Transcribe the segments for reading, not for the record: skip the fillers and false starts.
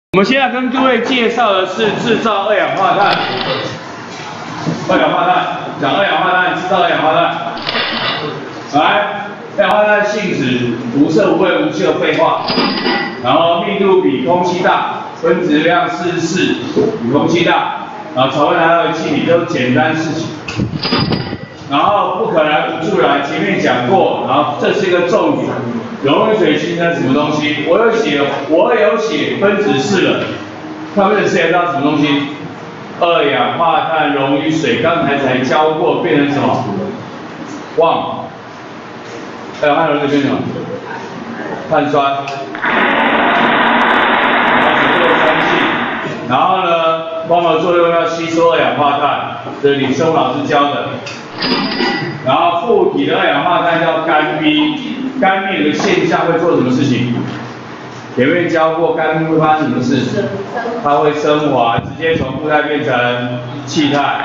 我们现在跟各位介绍的是制造二氧化碳。讲二氧化碳，制造二氧化碳。来，二氧化碳性质无色无味无臭，废话。然后密度比空气大，分子量44，比空气大。然后常温还有气体都是简单事情。然后不可燃无助燃，前面讲过，然后这是一个重点。溶于水形成什么东西？我有写分子式了，它们写到什么东西？二氧化碳溶于水，刚才才教过，变成什么？忘了。二氧化碳溶于水变成什么？碳酸。然后呢，光合作用要吸收二氧化碳，这是李生老师教的。然后固体的二氧化碳叫干冰，干冰有个现象会做什么事情？前面教过干冰会发生什么事？它会升华，直接从固态变成气态。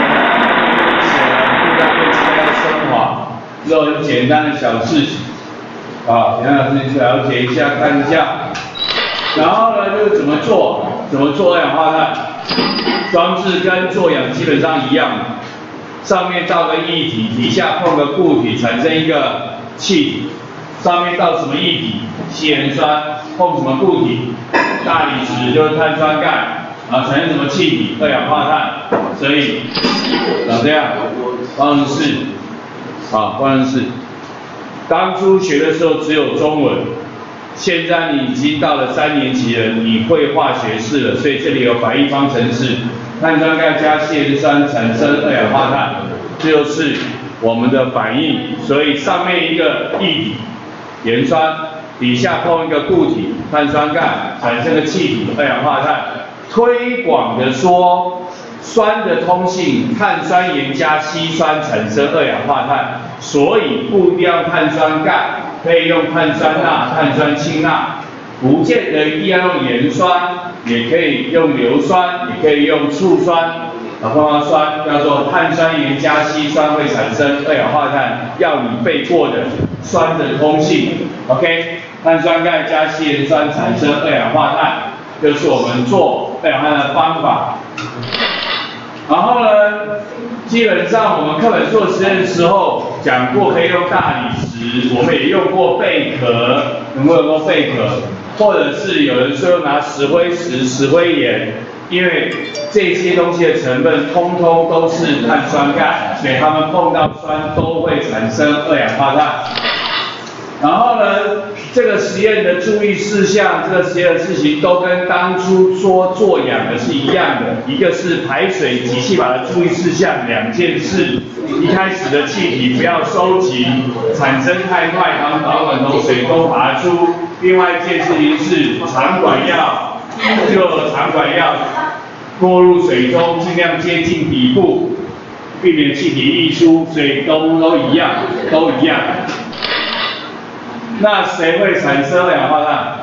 固态变气态要升华，这种很简单的小事情，简单的事情了解一下，看一下。然后呢，就是怎么做二氧化碳？装置跟做氧基本上一样。上面倒个液体，底下碰个固体，产生一个气体。上面倒什么液体？稀盐酸，碰什么固体？大理石就是碳酸钙，产生什么气体？二氧化碳。所以长这样，方程式，方程式。当初学的时候只有中文，现在你已经到了3年级了，你会化学式了，所以这里有反义方程式。碳酸钙加稀盐酸产生二氧化碳，这就是我们的反应。所以上面一个液体盐酸，底下碰一个固体碳酸钙，产生个气体二氧化碳。推广的说，酸的通性，碳酸盐加稀酸产生二氧化碳，所以不一定要碳酸钙，可以用碳酸钠、碳酸氢钠。不见得一定要用盐酸，也可以用硫酸，也可以用醋酸，碰到酸叫做碳酸盐加稀酸会产生二氧化碳，要你背过的酸的通性 ，OK？ 碳酸钙加稀盐酸产生二氧化碳，就是我们做二氧化碳的方法。然后呢，基本上我们课本做实验的时候讲过，可以用大理石，我们也用过贝壳，有没有用过贝壳？或者是有人说拿石灰石、石灰岩，因为这些东西的成分通通都是碳酸钙，所以它们碰到酸都会产生二氧化碳。然后呢，这个实验的注意事项，这个实验的事情都跟当初说做氧的是一样的，一个是排水及气法的注意事项2件事。一开始的气体不要收集，产生太快，它们保管从水中拔出。另外一件事情是长管要过入水中，尽量接近底部，避免气体溢出，所以都一样。那谁会产生二氧化碳？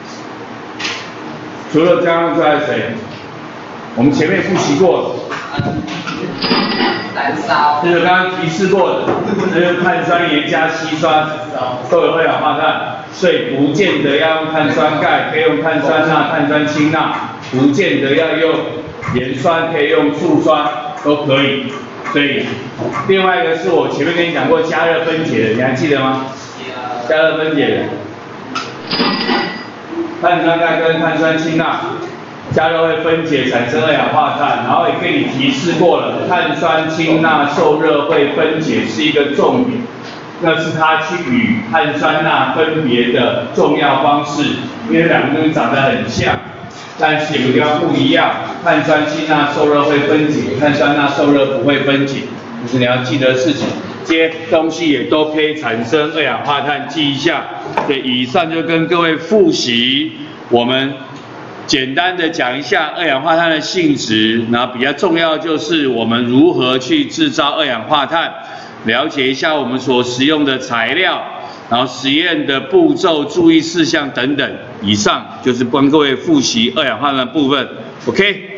除了刚刚之外谁？我们前面复习过的。燃烧。这是刚刚提示过的，这就是碳酸盐加稀酸都有二氧化碳，所以不见得要用碳酸钙，可以用碳酸钠、碳酸氢钠，不见得要用盐酸，可以用醋酸，都可以。所以另外一个是我前面跟你讲过加热分解的，你还记得吗？加热分解的，碳酸钙跟碳酸氢钠加热会分解产生二氧化碳，然后也跟你提示过了，碳酸氢钠受热会分解是一个重点，那是它去与碳酸钠分别的重要方式，因为两个东西长得很像，但是有个地方不一样，碳酸氢钠受热会分解，碳酸钠受热不会分解，这是你要记得的事情。这些东西也都可以产生二氧化碳，记一下。对，以上就跟各位复习，我们简单的讲一下二氧化碳的性质，然后比较重要就是我们如何去制造二氧化碳，了解一下我们所使用的材料，然后实验的步骤、注意事项等等。以上就是帮各位复习二氧化碳的部分 ，OK。